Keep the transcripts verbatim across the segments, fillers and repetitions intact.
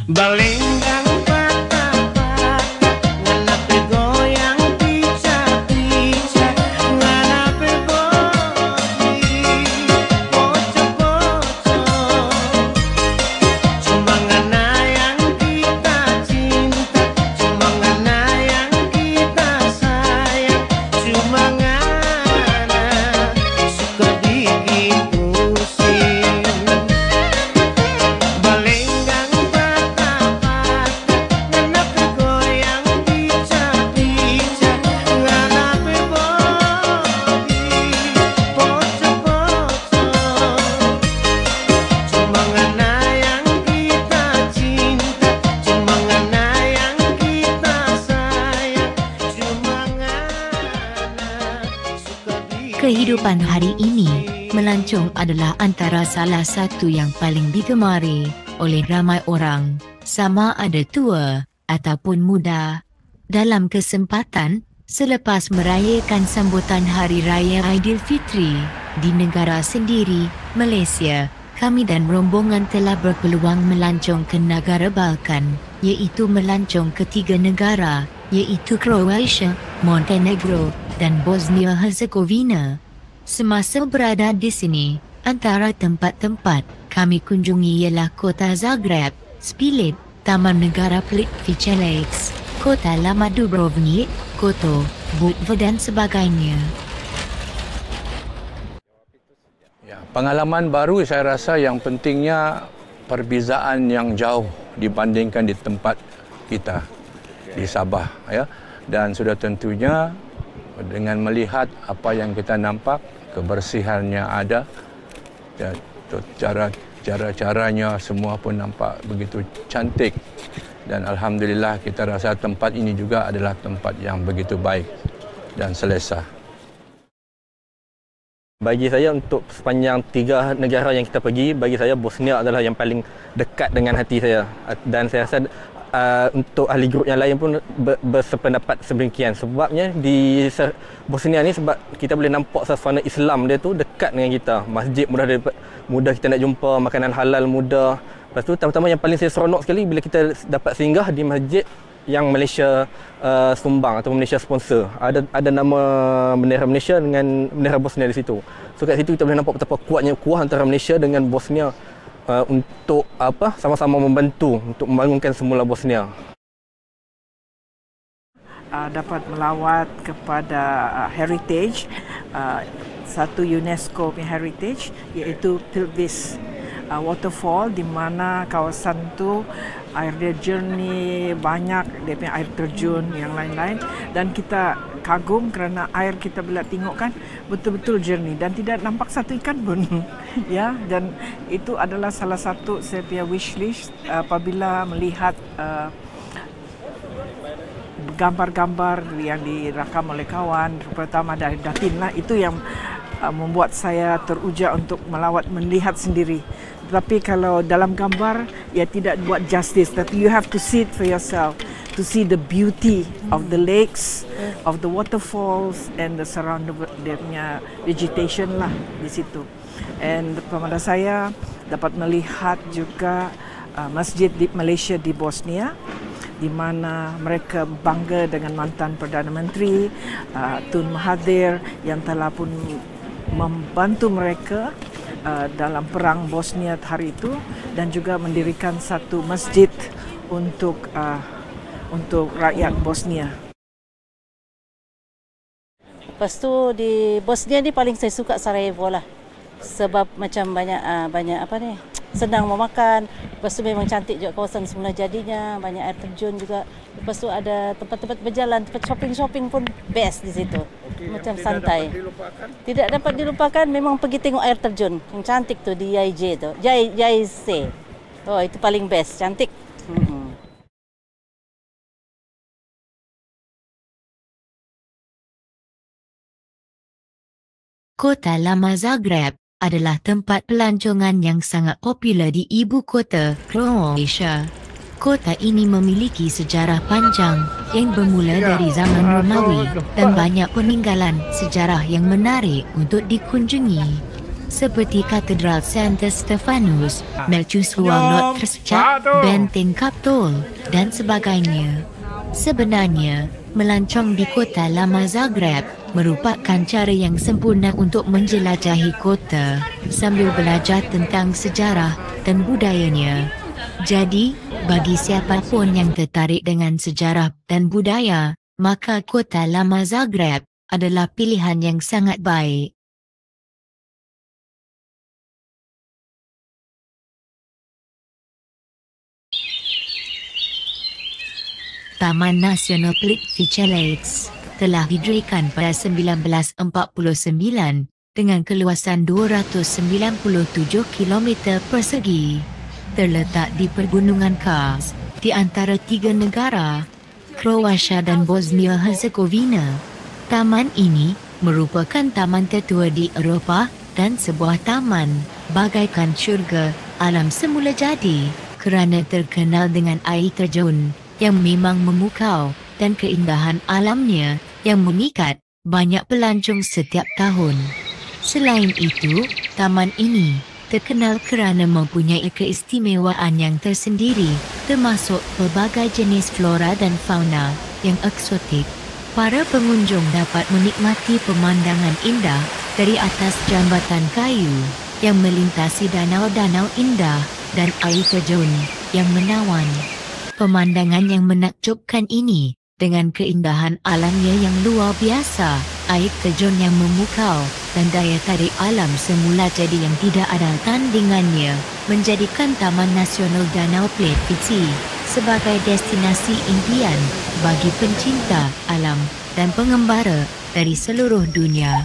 Balenggang patah-patah nganape goyang picak-picak nganape bodi pocok-pocok. Cuma ngana yang kita cinta, cuma ngana yang kita sayang, cuma ngana suka bikin pusing. Balenggang patah-patah nganape goyang picak-picak nganape bodi pocok-pocok. Cuma ngana yang kita cinta, cuma ngana yang kita sayang, cuma ngana suka bikin. Kehidupan hari ini, melancong adalah antara salah satu yang paling digemari oleh ramai orang, sama ada tua ataupun muda. Dalam kesempatan selepas merayakan sambutan Hari Raya Aidilfitri di negara sendiri, Malaysia, kami dan rombongan telah berpeluang melancong ke negara Balkan, iaitu melancong ke tiga negara, iaitu Croatia, Montenegro dan Bosnia-Herzegovina. Semasa berada di sini, antara tempat-tempat kami kunjungi ialah kota Zagreb, Split, Taman Negara Plitvice Lakes, kota lama Dubrovnik, Kotor, Budva dan sebagainya. Ya, pengalaman baru saya rasa yang pentingnya perbezaan yang jauh dibandingkan di tempat kita di Sabah, ya. Dan sudah tentunya dengan melihat apa yang kita nampak, kebersihannya ada, dan cara cara-caranya semua pun nampak begitu cantik, dan alhamdulillah kita rasa tempat ini juga adalah tempat yang begitu baik dan selesa. Bagi saya, untuk sepanjang tiga negara yang kita pergi, bagi saya Bosnia adalah yang paling dekat dengan hati saya, dan saya rasa uh, untuk ahli grup yang lain pun ber, bersependapat sedemikian. Sebabnya di Bosnia ni, sebab kita boleh nampak suasana Islam dia tu dekat dengan kita. Masjid mudah mudah kita nak jumpa, makanan halal mudah. Lepas tu terutama yang paling saya seronok sekali bila kita dapat singgah di masjid yang Malaysia uh, sumbang atau Malaysia sponsor. Ada ada nama bendera Malaysia dengan bendera Bosnia di situ. So kat situ kita boleh nampak betapa kuatnya kuah antara Malaysia dengan Bosnia uh, untuk apa sama-sama membantu untuk membangunkan semula Bosnia. Uh, dapat melawat kepada uh, heritage, uh, satu UNESCO punya heritage, iaitu Plitvice uh, waterfall, di mana kawasan tu air dia jernih, banyak dia punya air terjun yang lain-lain, dan kita kagum kerana air kita bila tengok kan betul-betul jernih dan tidak nampak satu ikan pun. Ya, dan itu adalah salah satu saya punya wish list apabila melihat uh, gambar-gambar yang dirakam oleh kawan, terutama dari Datin lah, itu yang uh, membuat saya teruja untuk melawat, melihat sendiri. Tapi kalau dalam gambar, ya tidak buat justice. That you have to see it for yourself, to see the beauty of the lakes, of the waterfalls, and the surrounding vegetation lah di situ. And pada saya dapat melihat juga uh, masjid di Malaysia di Bosnia, di mana mereka bangga dengan mantan Perdana Menteri uh, Tun Mahathir yang telah pun membantu mereka Uh, dalam perang Bosnia hari itu, dan juga mendirikan satu masjid untuk uh, untuk rakyat Bosnia. Lepas tu di Bosnia ni paling saya suka Sarajevo lah, sebab macam banyak uh, banyak apa ni, senang memakan. Lepas tu memang cantik juga kawasan semula jadinya, banyak air terjun juga. Lepas tu ada tempat-tempat berjalan, tempat shopping-shopping pun best di situ. Okey, macam tidak santai. Dapat dilupakan. Tidak dapat dilupakan, memang pergi tengok air terjun. Yang cantik tu di Y J tu. Y C. Oh, itu paling best, cantik. Hmm. Kota Lama Zagreb adalah tempat pelancongan yang sangat popular di ibu kota Croatia. Kota ini memiliki sejarah panjang yang bermula dari zaman Romawi dan banyak peninggalan sejarah yang menarik untuk dikunjungi. seperti Katedral Saint Stephanus, Mercusuar Notre Dame, Benteng Capitol, dan sebagainya. Sebenarnya, melancong di Kota Lama Zagreb merupakan cara yang sempurna untuk menjelajahi kota sambil belajar tentang sejarah dan budayanya. Jadi, bagi siapapun yang tertarik dengan sejarah dan budaya, maka Kota Lama Zagreb adalah pilihan yang sangat baik. Taman Nasional Plitvice telah didirikan pada seribu sembilan ratus empat puluh sembilan dengan keluasan dua ratus sembilan puluh tujuh kilometer persegi. Terletak di Pergunungan Kars, di antara tiga negara, Kroasia dan Bosnia-Herzegovina. Taman ini merupakan taman tertua di Eropah dan sebuah taman bagaikan syurga alam semula jadi kerana terkenal dengan air terjun yang memang memukau dan keindahan alamnya yang memikat banyak pelancong setiap tahun. Selain itu, taman ini terkenal kerana mempunyai keistimewaan yang tersendiri, termasuk pelbagai jenis flora dan fauna yang eksotik. Para pengunjung dapat menikmati pemandangan indah dari atas jambatan kayu yang melintasi danau-danau indah dan air terjun yang menawan. Pemandangan yang menakjubkan ini, dengan keindahan alamnya yang luar biasa, air terjun yang memukau, dan daya tarik alam semula jadi yang tidak ada tandingannya, menjadikan Taman Nasional Danau Plitvice sebagai destinasi impian bagi pencinta alam dan pengembara dari seluruh dunia.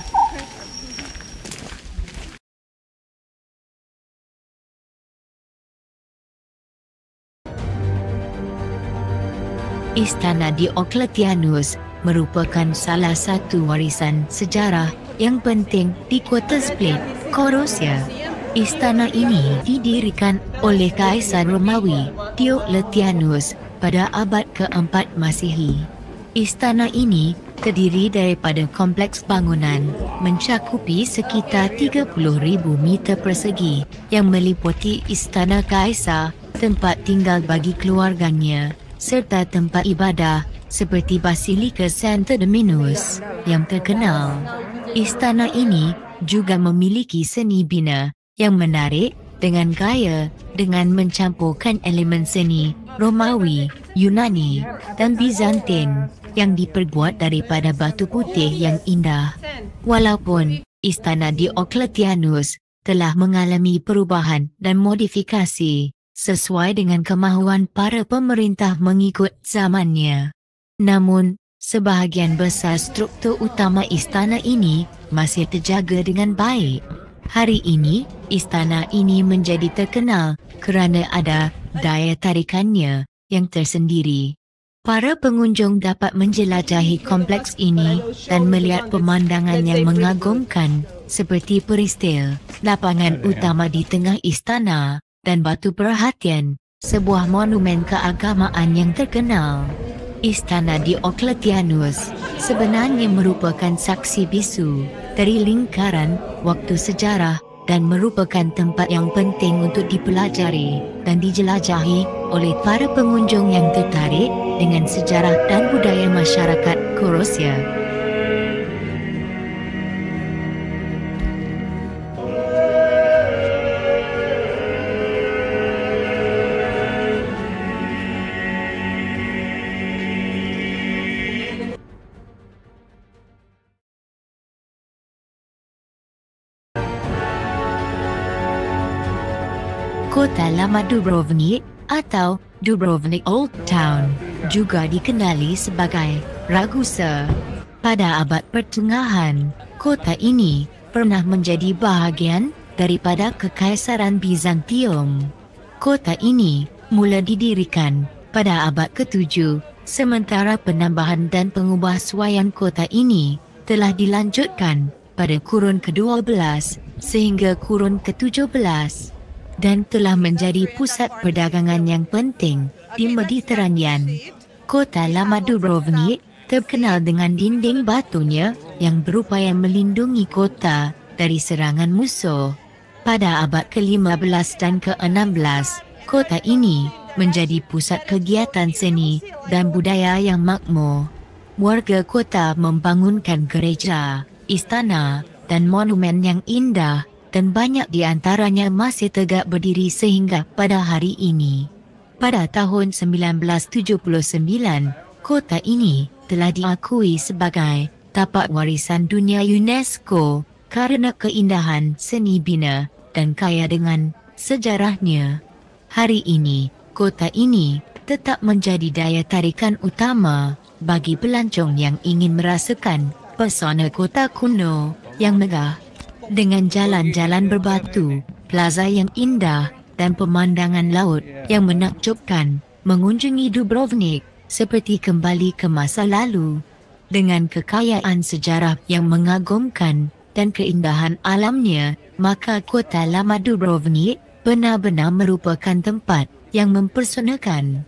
Istana Diocletianus merupakan salah satu warisan sejarah yang penting di kota Split, Kroasia. Istana ini didirikan oleh Kaisar Romawi Diocletianus pada abad keempat Masihi. Istana ini terdiri daripada kompleks bangunan mencakupi sekitar tiga puluh ribu meter persegi yang meliputi Istana Kaisar, tempat tinggal bagi keluarganya, serta tempat ibadah seperti Basilika Saint Dominus yang terkenal. Istana ini juga memiliki seni bina yang menarik dengan gaya dengan mencampurkan elemen seni Romawi, Yunani dan Bizantin yang diperbuat daripada batu putih yang indah. Walaupun Istana Diocletianus telah mengalami perubahan dan modifikasi sesuai dengan kemahuan para pemerintah mengikut zamannya, namun sebahagian besar struktur utama istana ini masih terjaga dengan baik. Hari ini, istana ini menjadi terkenal kerana ada daya tarikannya yang tersendiri. Para pengunjung dapat menjelajahi kompleks ini dan melihat pemandangan yang mengagumkan seperti peristil, lapangan utama di tengah istana, dan batu perhatian, sebuah monumen keagamaan yang terkenal. Istana Diocletianus sebenarnya merupakan saksi bisu dari lingkaran waktu sejarah dan merupakan tempat yang penting untuk dipelajari dan dijelajahi oleh para pengunjung yang tertarik dengan sejarah dan budaya masyarakat Kroasia. Kota Lama Dubrovnik atau Dubrovnik Old Town juga dikenali sebagai Ragusa. Pada abad pertengahan, kota ini pernah menjadi bahagian daripada Kekaisaran Bizantium. Kota ini mula didirikan pada abad ketujuh, sementara penambahan dan pengubahsuaian kota ini telah dilanjutkan pada kurun kedua belas sehingga kurun ketujuh belas. Dan telah menjadi pusat perdagangan yang penting di Mediterranean. Kota Lama Dubrovnik terkenal dengan dinding batunya yang berupaya melindungi kota dari serangan musuh. Pada abad ke lima belas dan ke enam belas, kota ini menjadi pusat kegiatan seni dan budaya yang makmur. Warga kota membangunkan gereja, istana, dan monumen yang indah, dan banyak di antaranya masih tegak berdiri sehingga pada hari ini. Pada tahun sembilan belas tujuh puluh sembilan, kota ini telah diakui sebagai tapak warisan dunia UNESCO karena keindahan seni bina dan kaya dengan sejarahnya. Hari ini, kota ini tetap menjadi daya tarikan utama bagi pelancong yang ingin merasakan pesona kota kuno yang megah. Dengan jalan-jalan berbatu, plaza yang indah, dan pemandangan laut yang menakjubkan, mengunjungi Dubrovnik seperti kembali ke masa lalu. Dengan kekayaan sejarah yang mengagumkan dan keindahan alamnya, maka kota lama Dubrovnik benar-benar merupakan tempat yang mempersonakan.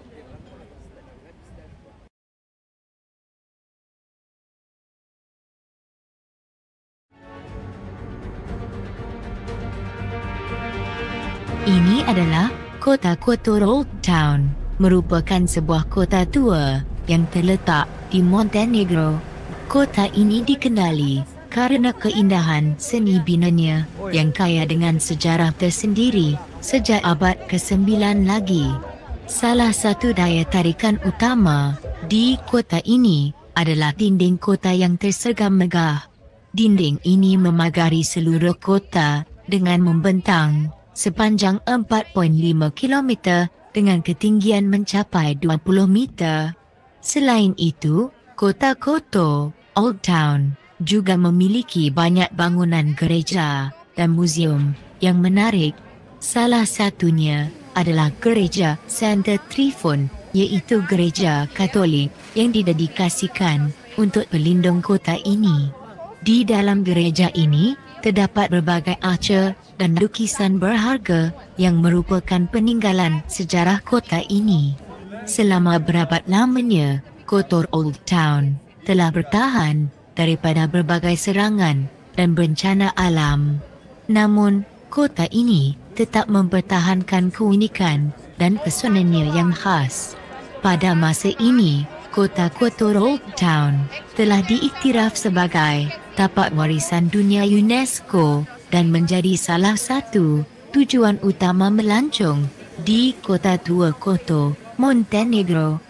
Ini adalah kota Kotor Old Town, merupakan sebuah kota tua yang terletak di Montenegro. Kota ini dikenali karena keindahan seni binanya yang kaya dengan sejarah tersendiri sejak abad kesembilan lagi. Salah satu daya tarikan utama di kota ini adalah dinding kota yang tersergam megah. Dinding ini memagari seluruh kota dengan membentang sepanjang empat koma lima kilometer dengan ketinggian mencapai dua puluh meter. Selain itu, kota Kotor Old Town juga memiliki banyak bangunan gereja dan muzium yang menarik. Salah satunya adalah gereja Santa Trifon, iaitu gereja Katolik yang didedikasikan untuk pelindung kota ini. Di dalam gereja ini, terdapat berbagai arca dan lukisan berharga yang merupakan peninggalan sejarah kota ini. Selama berabad lamanya, Kotor Old Town telah bertahan daripada berbagai serangan dan bencana alam. Namun, kota ini tetap mempertahankan keunikan dan pesonanya yang khas. Pada masa ini, kota Kotor Old Town telah diiktiraf sebagai tapak warisan dunia UNESCO dan menjadi salah satu tujuan utama melancong di kota tua Kotor, Montenegro.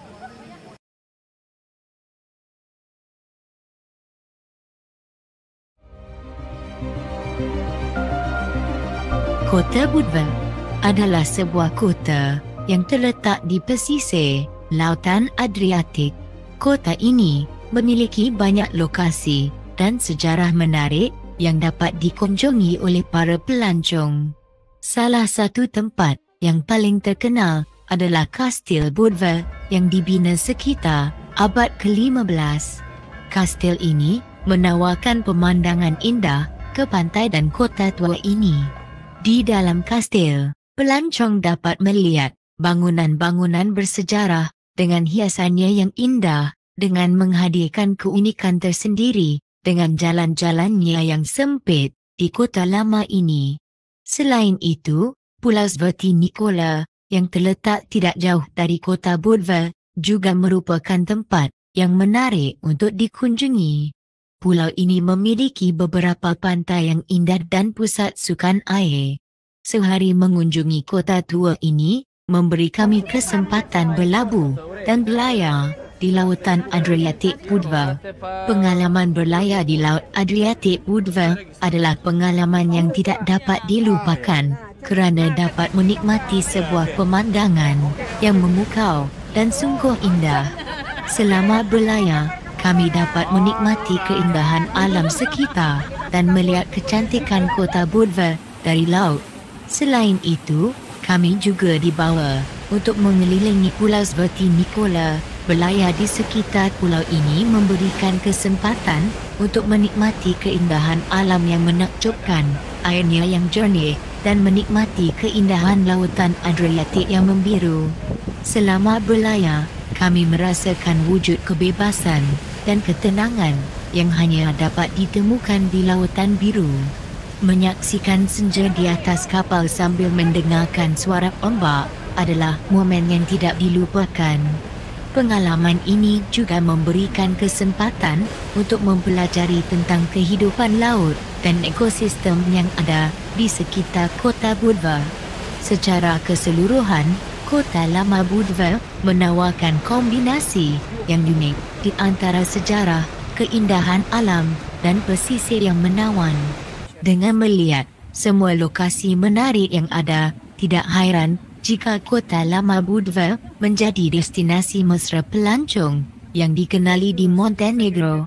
Kota Budva adalah sebuah kota yang terletak di pesisir Lautan Adriatik. Kota ini memiliki banyak lokasi dan sejarah menarik yang dapat dikunjungi oleh para pelancong. Salah satu tempat yang paling terkenal adalah Kastil Budva yang dibina sekitar abad ke lima belas. Kastil ini menawarkan pemandangan indah ke pantai dan kota tua ini. Di dalam kastil, pelancong dapat melihat bangunan-bangunan bersejarah dengan hiasannya yang indah, dengan menghadirkan keunikan tersendiri dengan jalan-jalannya yang sempit di kota lama ini. Selain itu, Pulau Sveti Nikola yang terletak tidak jauh dari kota Budva juga merupakan tempat yang menarik untuk dikunjungi. Pulau ini memiliki beberapa pantai yang indah dan pusat sukan air. Sehari mengunjungi kota tua ini memberi kami kesempatan berlabuh dan berlayar di lautan Adriatik Budva. Pengalaman berlayar di Laut Adriatik Budva adalah pengalaman yang tidak dapat dilupakan kerana dapat menikmati sebuah pemandangan yang memukau dan sungguh indah. Selama berlayar, kami dapat menikmati keindahan alam sekitar dan melihat kecantikan kota Budva dari laut. Selain itu, kami juga dibawa untuk mengelilingi Pulau Sveti Nikola. Berlayar di sekitar pulau ini memberikan kesempatan untuk menikmati keindahan alam yang menakjubkan, airnya yang jernih, dan menikmati keindahan lautan Adriatik yang membiru. Selama berlayar, kami merasakan wujud kebebasan dan ketenangan yang hanya dapat ditemukan di Lautan Biru. Menyaksikan senja di atas kapal sambil mendengarkan suara ombak adalah momen yang tidak dilupakan. Pengalaman ini juga memberikan kesempatan untuk mempelajari tentang kehidupan laut dan ekosistem yang ada di sekitar kota Budva. Secara keseluruhan, kota lama Budva menawarkan kombinasi yang unik di antara sejarah, keindahan alam dan pesisir yang menawan. Dengan melihat semua lokasi menarik yang ada, tidak hairan jika kota lama Budva menjadi destinasi mesra pelancong yang dikenali di Montenegro.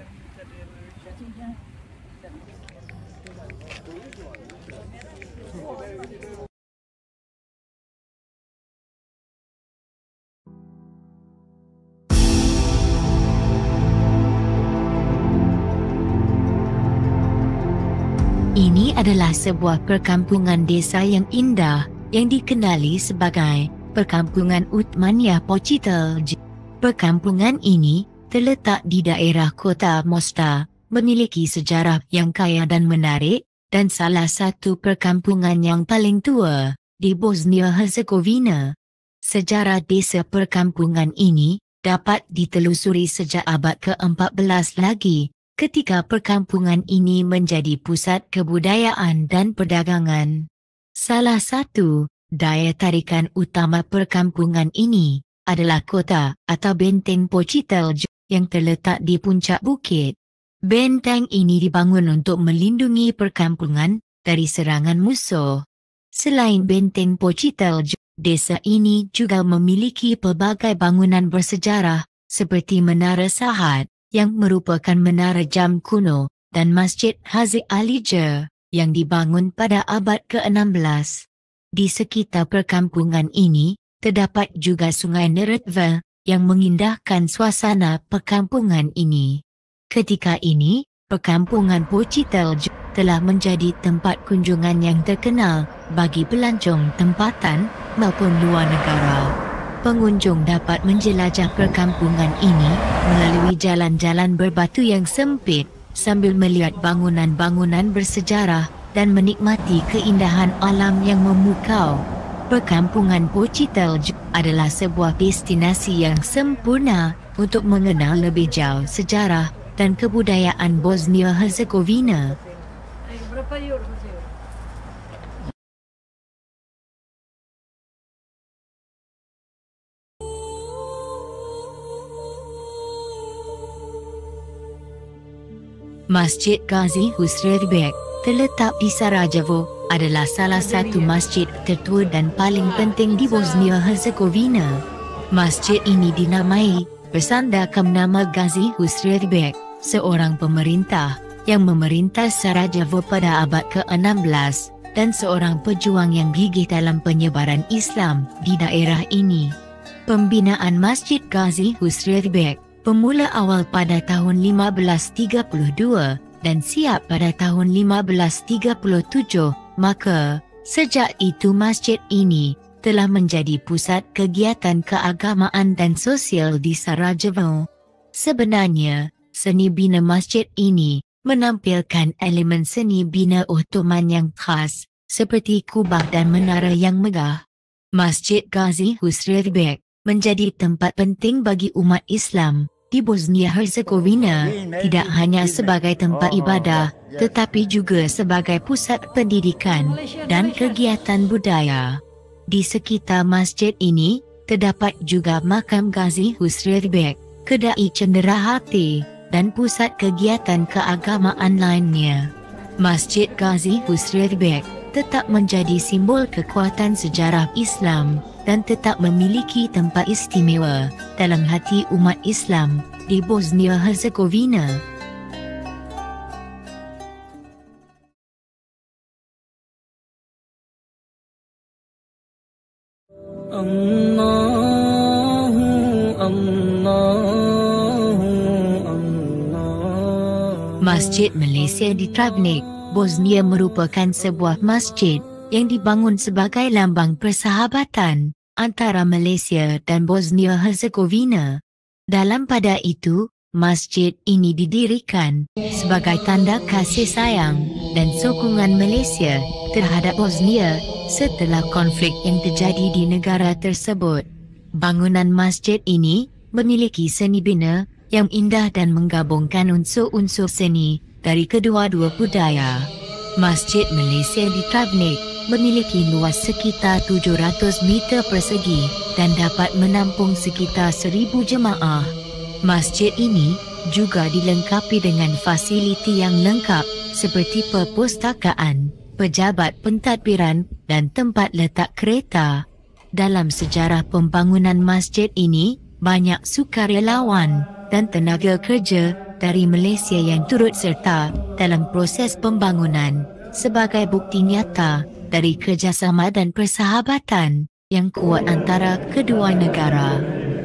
Ini adalah sebuah perkampungan desa yang indah yang dikenali sebagai Perkampungan Utmania Pocitel. Perkampungan ini terletak di daerah kota Mostar, memiliki sejarah yang kaya dan menarik, dan salah satu perkampungan yang paling tua di Bosnia-Herzegovina. Sejarah desa perkampungan ini dapat ditelusuri sejak abad ke-empat belas lagi, ketika perkampungan ini menjadi pusat kebudayaan dan perdagangan. Salah satu daya tarikan utama perkampungan ini adalah kota atau benteng Pocitel yang terletak di puncak bukit. Benteng ini dibangun untuk melindungi perkampungan dari serangan musuh. Selain benteng Pocitel, desa ini juga memiliki pelbagai bangunan bersejarah seperti Menara Sahat yang merupakan menara jam kuno dan Masjid Haji Alijer yang dibangun pada abad ke-enam belas. Di sekitar perkampungan ini, terdapat juga Sungai Neretva yang mengindahkan suasana perkampungan ini. Ketika ini, perkampungan Pocitel telah menjadi tempat kunjungan yang terkenal bagi pelancong tempatan maupun luar negara. Pengunjung dapat menjelajah perkampungan ini melalui jalan-jalan berbatu yang sempit sambil melihat bangunan-bangunan bersejarah dan menikmati keindahan alam yang memukau. Perkampungan Pocitel adalah sebuah destinasi yang sempurna untuk mengenal lebih jauh sejarah dan kebudayaan Bosnia-Herzegovina. Masjid Gazi Husrev Bek terletak di Sarajevo adalah salah satu masjid tertua dan paling penting di Bosnia-Herzegovina. Masjid ini dinamai bersandarkan nama Gazi Husrev Bek, seorang pemerintah yang memerintah Sarajevo pada abad ke-enam belas dan seorang pejuang yang gigih dalam penyebaran Islam di daerah ini. Pembinaan Masjid Gazi Husrev Bek bermula awal pada tahun lima belas tiga puluh dua dan siap pada tahun lima belas tiga puluh tujuh, maka sejak itu masjid ini telah menjadi pusat kegiatan keagamaan dan sosial di Sarajevo. Sebenarnya, seni bina masjid ini menampilkan elemen seni bina Ottoman yang khas, seperti kubah dan menara yang megah. Masjid Gazi Husrev Bek menjadi tempat penting bagi umat Islam di Bosnia-Herzegovina, tidak hanya sebagai tempat ibadah, tetapi juga sebagai pusat pendidikan dan kegiatan budaya. Di sekitar masjid ini, terdapat juga makam Gazi Husrev Bek, kedai cenderawasih, dan pusat kegiatan keagamaan lainnya. Masjid Gazi Husrev Bek tetap menjadi simbol kekuatan sejarah Islam dan tetap memiliki tempat istimewa dalam hati umat Islam di Bosnia-Herzegovina. Allahu Allahu Allah. Masjid Malaysia di Travnik, Bosnia merupakan sebuah masjid yang dibangun sebagai lambang persahabatan antara Malaysia dan Bosnia-Herzegovina. Dalam pada itu, masjid ini didirikan sebagai tanda kasih sayang dan sokongan Malaysia terhadap Bosnia setelah konflik yang terjadi di negara tersebut. Bangunan masjid ini memiliki seni bina yang indah dan menggabungkan unsur-unsur seni dari kedua-dua budaya. Masjid Malaysia di Travnik memiliki luas sekitar tujuh ratus meter persegi dan dapat menampung sekitar seribu jemaah. Masjid ini juga dilengkapi dengan fasiliti yang lengkap seperti perpustakaan, pejabat pentadbiran dan tempat letak kereta. Dalam sejarah pembangunan masjid ini, banyak sukarelawan dan tenaga kerja dari Malaysia yang turut serta dalam proses pembangunan sebagai bukti nyata dari kerjasama dan persahabatan yang kuat antara kedua negara.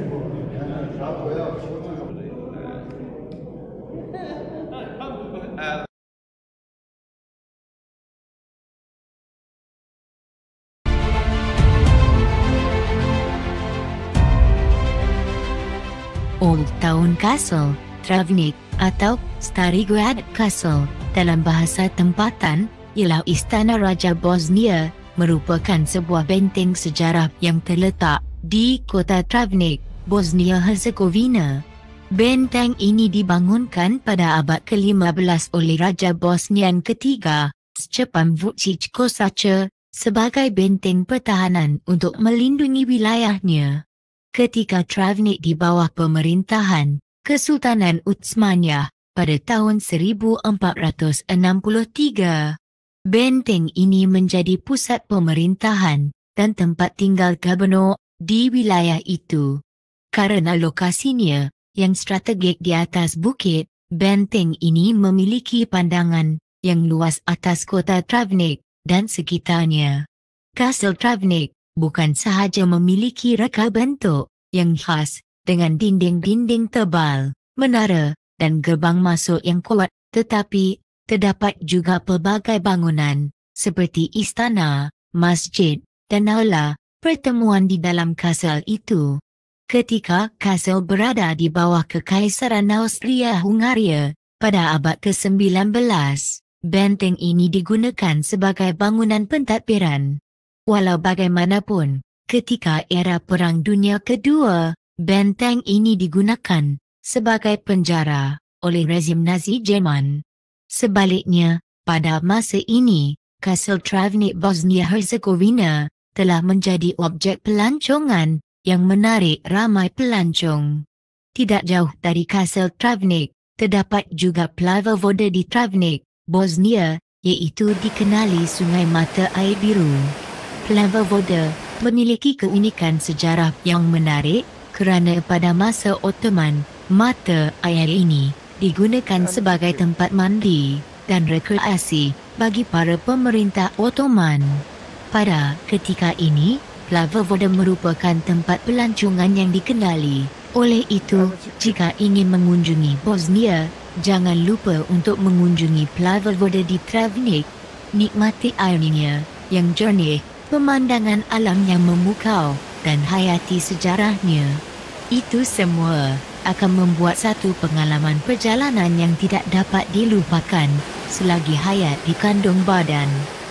Old Town Castle, Travnik atau Starigradski Castle dalam bahasa tempatan ialah Istana Raja Bosnia, merupakan sebuah benteng sejarah yang terletak di kota Travnik, Bosnia-Herzegovina. Benteng ini dibangunkan pada abad ke lima belas oleh Raja Bosnian ketiga, Stjepan Vučić Kosače, sebagai benteng pertahanan untuk melindungi wilayahnya. Ketika Travnik di bawah pemerintahan Kesultanan Utsmaniyah pada tahun seribu empat ratus enam puluh tiga, benteng ini menjadi pusat pemerintahan dan tempat tinggal gubernur di wilayah itu. Karena lokasinya yang strategik di atas bukit, benteng ini memiliki pandangan yang luas atas kota Travnik dan sekitarnya. Kastil Travnik bukan sahaja memiliki reka bentuk yang khas dengan dinding-dinding tebal, menara dan gerbang masuk yang kuat, tetapi terdapat juga pelbagai bangunan seperti istana, masjid dan aula pertemuan di dalam kastil itu. Ketika kastil berada di bawah Kekaisaran Austria-Hungaria pada abad ke sembilan belas, benteng ini digunakan sebagai bangunan pentadbiran. Walau bagaimanapun, ketika era Perang Dunia Kedua, benteng ini digunakan sebagai penjara oleh rezim Nazi Jerman. Sebaliknya, pada masa ini, Kastil Travnik Bosnia-Herzegovina telah menjadi objek pelancongan yang menarik ramai pelancong. Tidak jauh dari Kastil Travnik, terdapat juga Plava Voda di Travnik, Bosnia, iaitu dikenali Sungai Mata Air Biru. Plava Voda memiliki keunikan sejarah yang menarik kerana pada masa Ottoman, mata air ini digunakan sebagai tempat mandi dan rekreasi bagi para pemerintah Ottoman. Pada ketika ini, Plava Voda merupakan tempat pelancongan yang dikenali. Oleh itu, jika ingin mengunjungi Bosnia, jangan lupa untuk mengunjungi Plava Voda di Travnik. Nikmati airnya yang jernih, pemandangan alam yang memukau, dan hayati sejarahnya. Itu semua akan membuat satu pengalaman perjalanan yang tidak dapat dilupakan selagi hayat di kandung badan.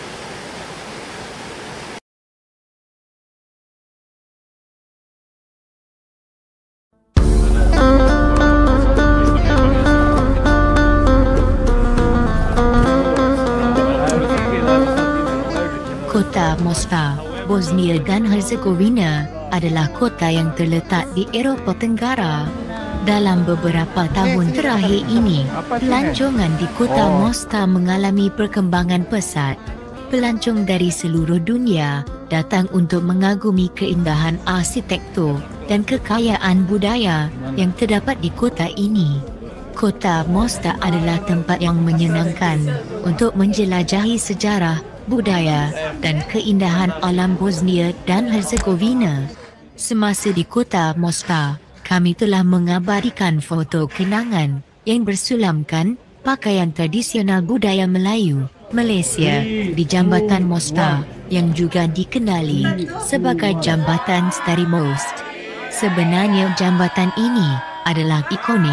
Kota Mostar, Bosnia dan Herzegovina adalah kota yang terletak di Eropah Tenggara. Dalam beberapa tahun terakhir ini, pelancongan di kota Mostar mengalami perkembangan pesat. Pelancong dari seluruh dunia datang untuk mengagumi keindahan arsitektur dan kekayaan budaya yang terdapat di kota ini. Kota Mostar adalah tempat yang menyenangkan untuk menjelajahi sejarah, budaya dan keindahan alam Bosnia dan Herzegovina. Semasa di kota Mostar, kami telah mengabadikan foto kenangan yang bersulamkan pakaian tradisional budaya Melayu, Malaysia di Jambatan Mostar yang juga dikenali sebagai Jambatan Starry Most. Sebenarnya jambatan ini adalah ikonis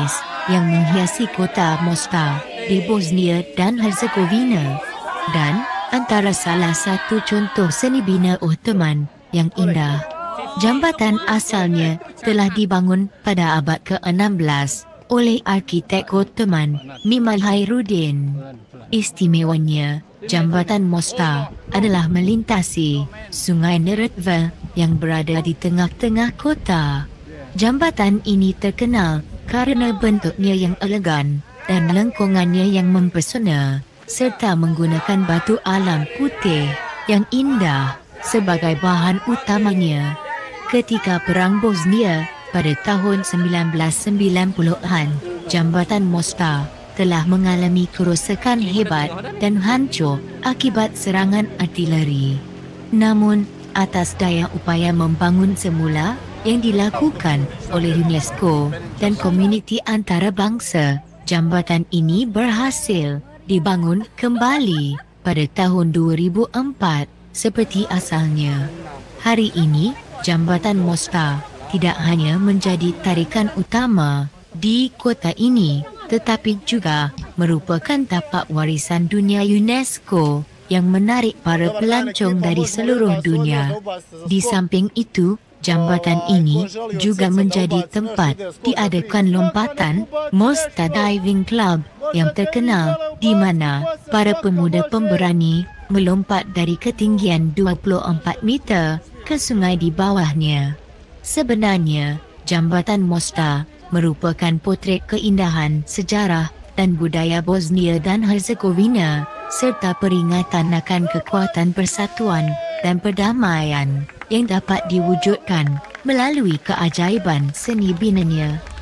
yang menghiasi kota Mostar di Bosnia dan Herzegovina dan antara salah satu contoh seni bina Ottoman yang indah. Jambatan asalnya telah dibangun pada abad ke enam belas oleh arkitek Ottoman Mimar Khairuddin. Istimewanya, Jambatan Mostar adalah melintasi Sungai Neretva yang berada di tengah-tengah kota. Jambatan ini terkenal kerana bentuknya yang elegan dan lengkungannya yang mempesona serta menggunakan batu alam putih yang indah sebagai bahan utamanya. Ketika Perang Bosnia pada tahun sembilan belas sembilan puluhan, Jambatan Mostar telah mengalami kerosakan hebat dan hancur akibat serangan artileri. Namun, atas daya upaya membangun semula yang dilakukan oleh UNESCO dan komuniti antarabangsa, jambatan ini berhasil dibangun kembali pada tahun dua ribu empat seperti asalnya. Hari ini, Jambatan Mostar tidak hanya menjadi tarikan utama di kota ini, tetapi juga merupakan tapak warisan dunia UNESCO yang menarik para pelancong dari seluruh dunia. Di samping itu, jambatan ini juga menjadi tempat diadakan lompatan Mostar Diving Club yang terkenal, di mana para pemuda pemberani melompat dari ketinggian dua puluh empat meter ke sungai di bawahnya. Sebenarnya, Jambatan Mostar merupakan potret keindahan sejarah dan budaya Bosnia dan Herzegovina serta peringatan akan kekuatan persatuan dan perdamaian yang dapat diwujudkan melalui keajaiban seni binanya.